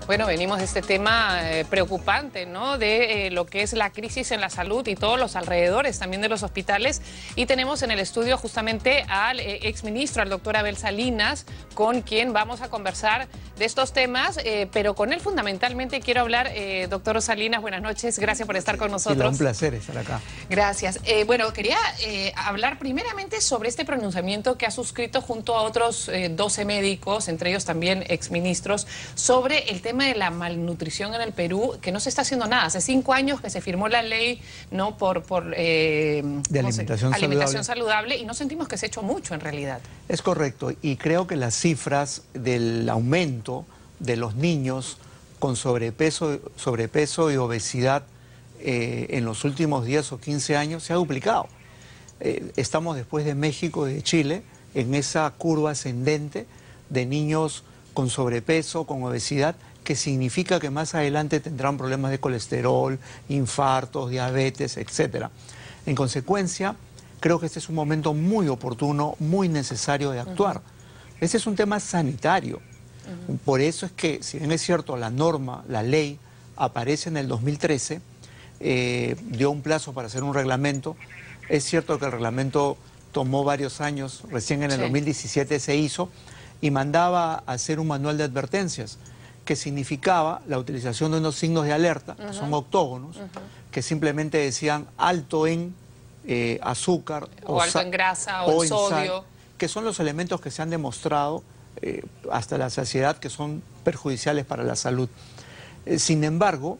Bueno, venimos de este tema preocupante, ¿no? De lo que es la crisis en la salud y todos los alrededores también de los hospitales. Y tenemos en el estudio justamente al exministro, al doctor Abel Salinas, con quien vamos a conversar de estos temas, pero con él fundamentalmente quiero hablar. Doctor Salinas, buenas noches, gracias por estar con nosotros. Sí, un placer estar acá. Gracias. Bueno, quería hablar primeramente sobre este pronunciamiento que ha suscrito junto a otros 12 médicos, entre ellos también exministros, sobre el tema de la malnutrición en el Perú, que no se está haciendo nada. Hace 5 años que se firmó la ley, ¿no? de alimentación saludable, y no sentimos que se ha hecho mucho en realidad. Es correcto, y creo que las cifras del aumento de los niños con sobrepeso y obesidad en los últimos 10 o 15 años se ha duplicado. Estamos después de México y de Chile en esa curva ascendente de niños con sobrepeso, con obesidad, que significa que más adelante tendrán problemas de colesterol, infartos, diabetes, etc. En consecuencia, creo que este es un momento muy oportuno, muy necesario de actuar. Ese es un tema sanitario. Por eso es que, si bien es cierto, la norma, la ley, aparece en el 2013, dio un plazo para hacer un reglamento. Es cierto que el reglamento tomó varios años, recién en el 2017 se hizo, y mandaba a hacer un manual de advertencias, que significaba la utilización de unos signos de alerta, que son octógonos, que simplemente decían alto en azúcar, o alto en grasa, o en sodio, sal, que son los elementos que se han demostrado hasta la saciedad que son perjudiciales para la salud. Sin embargo,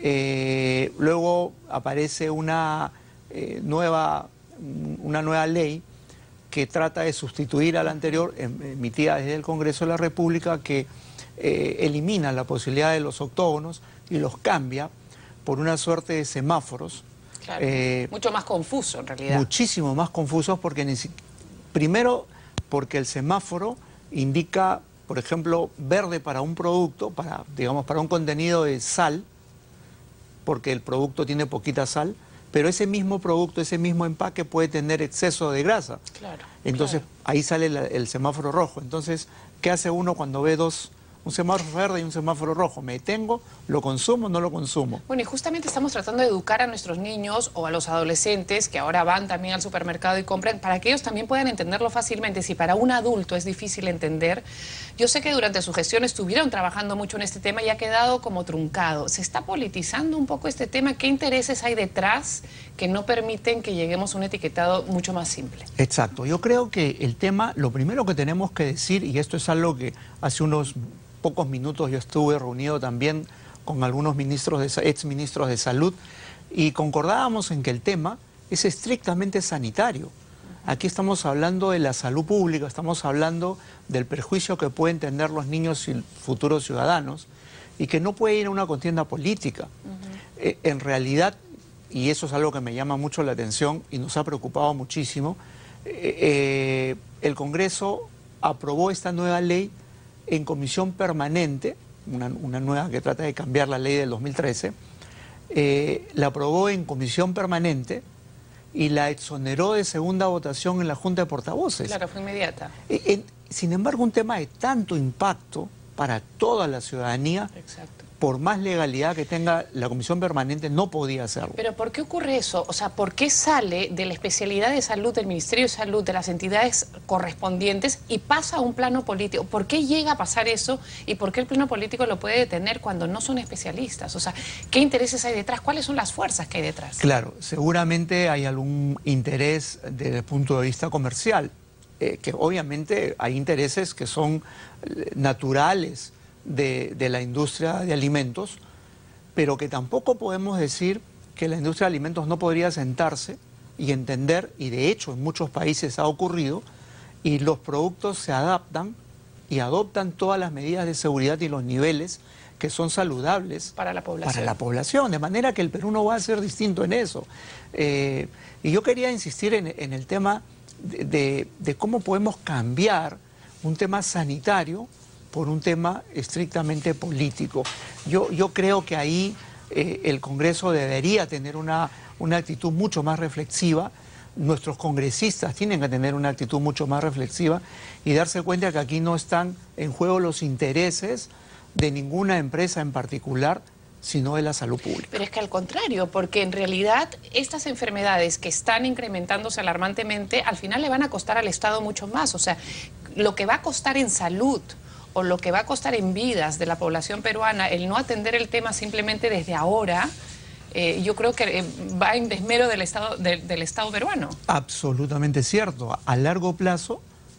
luego aparece una nueva ley que trata de sustituir a la anterior, emitida desde el Congreso de la República, que elimina la posibilidad de los octógonos y los cambia por una suerte de semáforos. Claro, mucho más confuso en realidad. Muchísimo más confusos porque primero porque el semáforo indica, por ejemplo, verde para un producto, para un contenido de sal, porque el producto tiene poquita sal, pero ese mismo producto, ese mismo empaque puede tener exceso de grasa. Claro. Entonces ahí sale el semáforo rojo. Entonces, ¿qué hace uno cuando ve un semáforo verde y un semáforo rojo? ¿Me detengo? ¿Lo consumo o no lo consumo? Bueno, y justamente estamos tratando de educar a nuestros niños o a los adolescentes que ahora van también al supermercado y compran, para que ellos también puedan entenderlo fácilmente. Si para un adulto es difícil entender, yo sé que durante su gestión estuvieron trabajando mucho en este tema y ha quedado como truncado. ¿Se está politizando un poco este tema? ¿Qué intereses hay detrás que no permiten que lleguemos a un etiquetado mucho más simple? Exacto. Yo creo que el tema, lo primero que tenemos que decir, y esto es algo que hace unos pocos minutos yo estuve reunido también con algunos exministros de salud, y concordábamos en que el tema es estrictamente sanitario. Aquí estamos hablando de la salud pública, estamos hablando del perjuicio que pueden tener los niños y futuros ciudadanos, y que no puede ir a una contienda política. En realidad, y eso es algo que me llama mucho la atención y nos ha preocupado muchísimo, el Congreso aprobó esta nueva ley en comisión permanente, una nueva que trata de cambiar la ley del 2013, la aprobó en comisión permanente y la exoneró de segunda votación en la Junta de Portavoces. Claro, fue inmediata. Sin embargo, un tema de tanto impacto para toda la ciudadanía, por más legalidad que tenga la comisión permanente, no podía hacerlo. Pero ¿por qué ocurre eso? O sea, ¿por qué sale de la especialidad de salud, del Ministerio de Salud, de las entidades correspondientes y pasa a un plano político? ¿Por qué llega a pasar eso y por qué el plano político lo puede detener cuando no son especialistas? O sea, ¿qué intereses hay detrás? ¿Cuáles son las fuerzas que hay detrás? Claro, seguramente hay algún interés desde el punto de vista comercial, que obviamente hay intereses que son naturales de la industria de alimentos, pero que tampoco podemos decir que la industria de alimentos no podría sentarse y entender, y de hecho en muchos países ha ocurrido, y los productos se adaptan y adoptan todas las medidas de seguridad y los niveles que son saludables para la población. De manera que el Perú no va a ser distinto en eso. Y yo quería insistir en el tema de cómo podemos cambiar un tema sanitario por un tema estrictamente político. Yo creo que ahí el Congreso debería tener una actitud mucho más reflexiva. Nuestros congresistas tienen que tener una actitud mucho más reflexiva y darse cuenta que aquí no están en juego los intereses de ninguna empresa en particular, sino de la salud pública. Pero es que al contrario, porque en realidad estas enfermedades que están incrementándose alarmantemente, al final le van a costar al Estado mucho más. O sea, lo que va a costar en salud o lo que va a costar en vidas de la población peruana, el no atender el tema simplemente desde ahora, yo creo que va en desmero del Estado peruano. Absolutamente cierto. A largo plazo,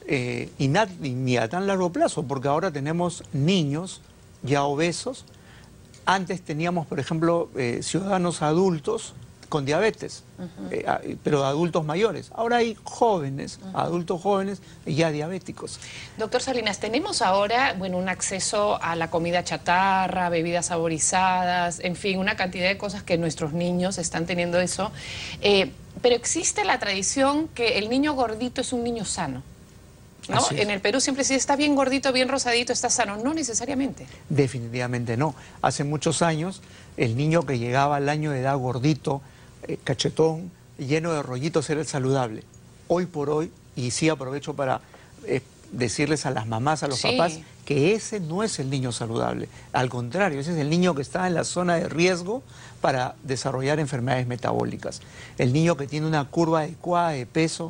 y ni a tan largo plazo, porque ahora tenemos niños ya obesos. Antes teníamos, por ejemplo, ciudadanos adultos con diabetes, pero adultos mayores. Ahora hay jóvenes, adultos jóvenes ya diabéticos. Doctor Salinas, tenemos ahora, bueno, un acceso a la comida chatarra, bebidas saborizadas, en fin, una cantidad de cosas que nuestros niños están teniendo eso. Pero existe la tradición que el niño gordito es un niño sano, ¿no? En el Perú siempre se dice, está bien gordito, bien rosadito, está sano. No necesariamente. Definitivamente no. Hace muchos años, el niño que llegaba al año de edad gordito, cachetón, lleno de rollitos, era el saludable. Hoy por hoy, y sí aprovecho para decirles a las mamás, a los papás, que ese no es el niño saludable. Al contrario, ese es el niño que está en la zona de riesgo para desarrollar enfermedades metabólicas. El niño que tiene una curva adecuada de peso,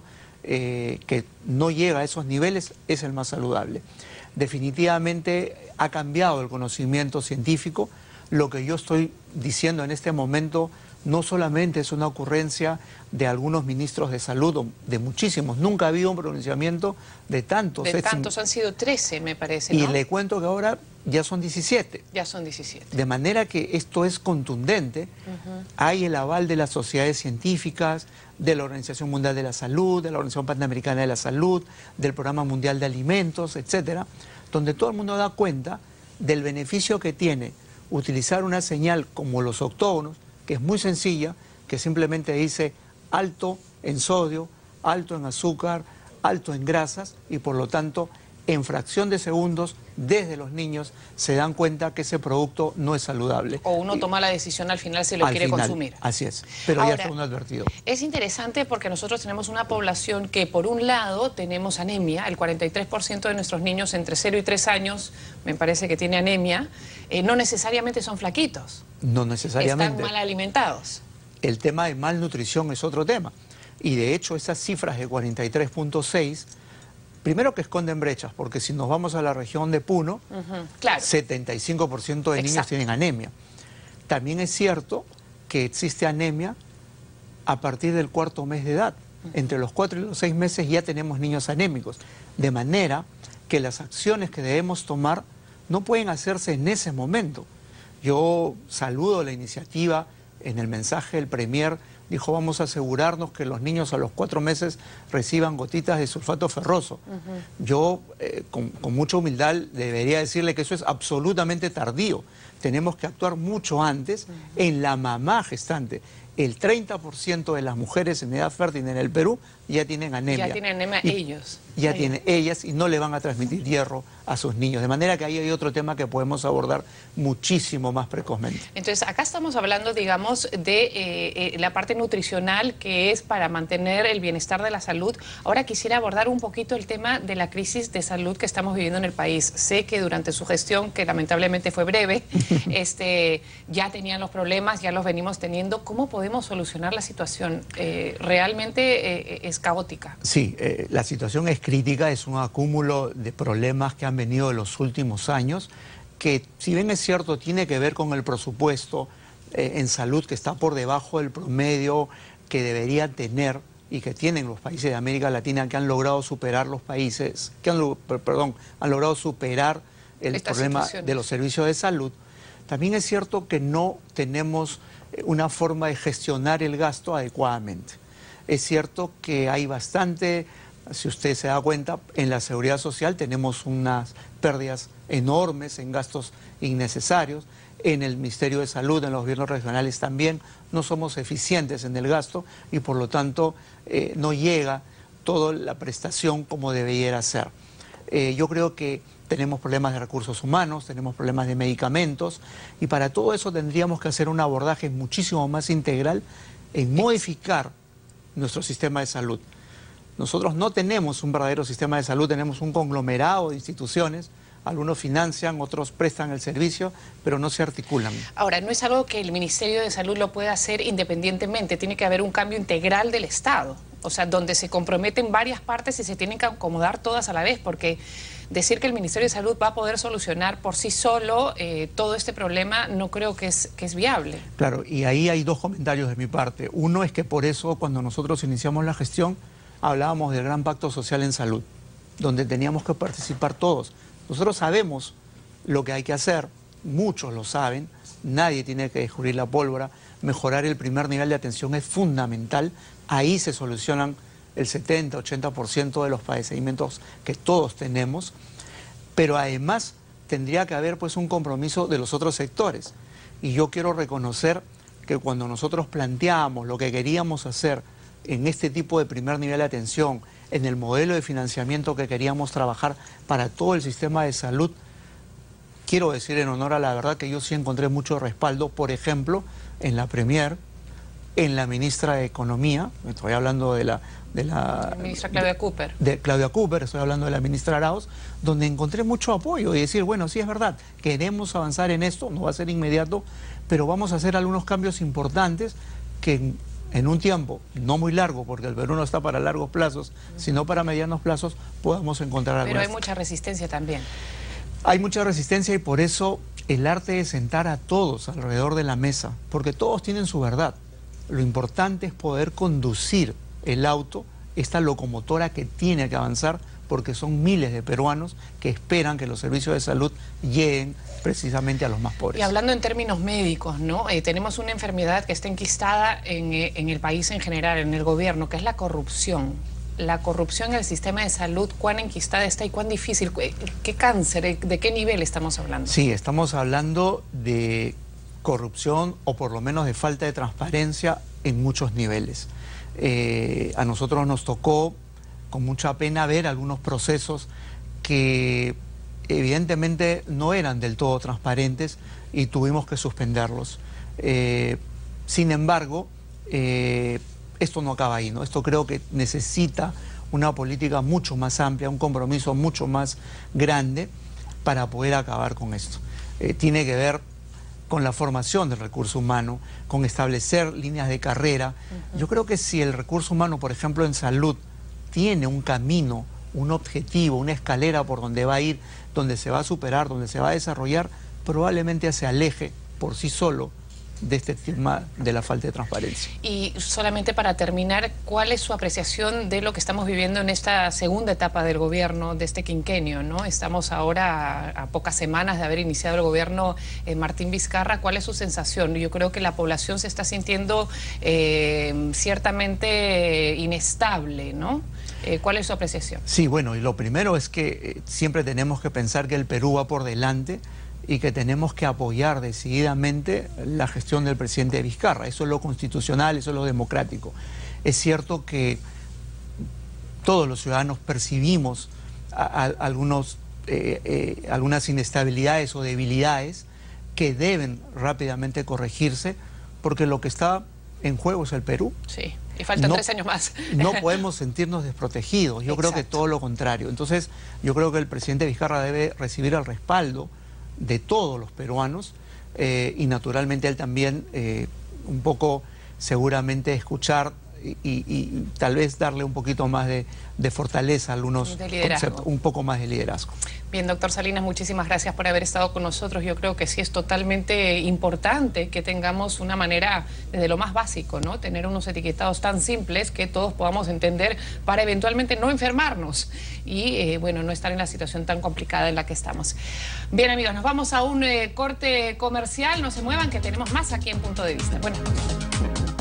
que no llega a esos niveles, es el más saludable. Definitivamente ha cambiado el conocimiento científico. Lo que yo estoy diciendo en este momento no solamente es una ocurrencia de algunos ministros de salud, o de muchísimos. Nunca ha habido un pronunciamiento de tantos. De tantos, han sido 13, me parece, ¿no? Y le cuento que ahora ya son 17. Ya son 17. De manera que esto es contundente. Hay el aval de las sociedades científicas, de la Organización Mundial de la Salud, de la Organización Panamericana de la Salud, del Programa Mundial de Alimentos, etcétera, donde todo el mundo da cuenta del beneficio que tiene utilizar una señal como los octógonos, que es muy sencilla, que simplemente dice alto en sodio, alto en azúcar, alto en grasas, y por lo tanto, en fracción de segundos, desde los niños se dan cuenta que ese producto no es saludable. O uno toma la decisión al final si lo quiere consumir. Así es, pero ahora, ya está uno advertido. Es interesante porque nosotros tenemos una población que, por un lado, tenemos anemia. El 43% de nuestros niños entre 0 y 3 años, me parece que tiene anemia. No necesariamente son flaquitos. No necesariamente. Están mal alimentados. El tema de malnutrición es otro tema. Y de hecho, esas cifras de 43.6... primero que esconden brechas, porque si nos vamos a la región de Puno, claro, 75% de niños tienen anemia. También es cierto que existe anemia a partir del 4.º mes de edad. Entre los 4 y los 6 meses ya tenemos niños anémicos. De manera que las acciones que debemos tomar no pueden hacerse en ese momento. Yo saludo la iniciativa. En el mensaje del Premier dijo, vamos a asegurarnos que los niños a los 4 meses reciban gotitas de sulfato ferroso. Yo, con mucha humildad, debería decirle que eso es absolutamente tardío. Tenemos que actuar mucho antes en la mamá gestante. El 30% de las mujeres en edad fértil en el Perú ya tienen anemia. Ya tienen anemia ellos. Ya tienen ellas y no le van a transmitir hierro a sus niños. De manera que ahí hay otro tema que podemos abordar muchísimo más precozmente. Entonces, acá estamos hablando, digamos, de la parte nutricional, que es para mantener el bienestar de la salud. Ahora quisiera abordar un poquito el tema de la crisis de salud que estamos viviendo en el país. Sé que durante su gestión, que lamentablemente fue breve, ya tenían los problemas, ya los venimos teniendo. ¿Cómo podemos solucionar la situación? Realmente es caótica. Sí, la situación es crítica, es un acúmulo de problemas que han venido en los últimos años, que si bien es cierto tiene que ver con el presupuesto en salud que está por debajo del promedio que debería tener y que tienen los países de América Latina, que han logrado superar los países, han logrado superar el problema de los servicios de salud. También es cierto que no tenemos una forma de gestionar el gasto adecuadamente. Es cierto que hay bastante, si usted se da cuenta, en la seguridad social tenemos unas pérdidas enormes en gastos innecesarios. En el Ministerio de Salud, en los gobiernos regionales también, no somos eficientes en el gasto y por lo tanto no llega toda la prestación como debiera ser. Yo creo que tenemos problemas de recursos humanos, tenemos problemas de medicamentos y para todo eso tendríamos que hacer un abordaje muchísimo más integral en modificar nuestro sistema de salud. Nosotros no tenemos un verdadero sistema de salud, tenemos un conglomerado de instituciones algunos financian, otros prestan el servicio, pero no se articulan. Ahora, no es algo que el Ministerio de Salud lo pueda hacer independientemente, tiene que haber un cambio integral del Estado, o sea, donde se comprometen varias partes y se tienen que acomodar todas a la vez, porque decir que el Ministerio de Salud va a poder solucionar por sí solo todo este problema no creo que es viable. Claro, y ahí hay dos comentarios de mi parte. Uno es que por eso cuando nosotros iniciamos la gestión hablábamos del gran pacto social en salud, donde teníamos que participar todos. Nosotros sabemos lo que hay que hacer, muchos lo saben, nadie tiene que descubrir la pólvora, mejorar el primer nivel de atención es fundamental, ahí se solucionan el 70-80% de los padecimientos que todos tenemos, pero además tendría que haber pues un compromiso de los otros sectores. Y yo quiero reconocer que cuando nosotros planteamos lo que queríamos hacer en este tipo de primer nivel de atención, en el modelo de financiamiento que queríamos trabajar para todo el sistema de salud, quiero decir en honor a la verdad que yo sí encontré mucho respaldo, por ejemplo, en la Premier, en la ministra de Economía, estoy hablando de la ministra Claudia Cooper. De Claudia Cooper, estoy hablando de la ministra Arauz, donde encontré mucho apoyo y decir, bueno, sí es verdad, queremos avanzar en esto, no va a ser inmediato, pero vamos a hacer algunos cambios importantes que en un tiempo no muy largo, porque el Perú no está para largos plazos, sino para medianos plazos, podamos encontrar algo. Pero hay mucha resistencia también. Hay mucha resistencia y por eso el arte de sentar a todos alrededor de la mesa, porque todos tienen su verdad. Lo importante es poder conducir el auto, esta locomotora que tiene que avanzar, porque son miles de peruanos que esperan que los servicios de salud lleguen precisamente a los más pobres. Y hablando en términos médicos, ¿no? Tenemos una enfermedad que está enquistada en el país en general, en el gobierno, que es la corrupción. La corrupción en el sistema de salud, ¿cuán enquistada está y cuán difícil? ¿Qué cáncer? ¿De qué nivel estamos hablando? Sí, estamos hablando de corrupción o por lo menos de falta de transparencia en muchos niveles. A nosotros nos tocó con mucha pena ver algunos procesos que evidentemente no eran del todo transparentes y tuvimos que suspenderlos. Sin embargo, esto no acaba ahí, ¿no? Esto creo que necesita una política mucho más amplia, un compromiso mucho más grande para poder acabar con esto. Tiene que ver con la formación del recurso humano, con establecer líneas de carrera. Yo creo que si el recurso humano, por ejemplo, en salud, tiene un camino, un objetivo, una escalera por donde va a ir, donde se va a superar, donde se va a desarrollar, probablemente se aleje por sí solo de este tema de la falta de transparencia. Y solamente para terminar, ¿cuál es su apreciación de lo que estamos viviendo en esta segunda etapa del gobierno, de este quinquenio, ¿no? Estamos ahora a pocas semanas de haber iniciado el gobierno Martín Vizcarra. ¿Cuál es su sensación? Yo creo que la población se está sintiendo ciertamente inestable, ¿no? ¿Cuál es su apreciación? Sí, bueno, y lo primero es que siempre tenemos que pensar que el Perú va por delante y que tenemos que apoyar decididamente la gestión del presidente Vizcarra. Eso es lo constitucional, eso es lo democrático. Es cierto que todos los ciudadanos percibimos algunas inestabilidades o debilidades que deben rápidamente corregirse, porque lo que está en juego es el Perú. Sí, y faltan 3 años más. No podemos sentirnos desprotegidos, yo creo que todo lo contrario. Entonces, yo creo que el presidente Vizcarra debe recibir el respaldo de todos los peruanos y naturalmente él también un poco seguramente escuchar y tal vez darle un poquito más de fortaleza a algunos conceptos, un poco más de liderazgo. Bien, doctor Salinas, muchísimas gracias por haber estado con nosotros. Yo creo que sí es totalmente importante que tengamos una manera, desde lo más básico, ¿no? Tener unos etiquetados tan simples que todos podamos entender para eventualmente no enfermarnos y, bueno, no estar en la situación tan complicada en la que estamos. Bien, amigos, nos vamos a un corte comercial. No se muevan, que tenemos más aquí en Punto de Vista. Buenas noches.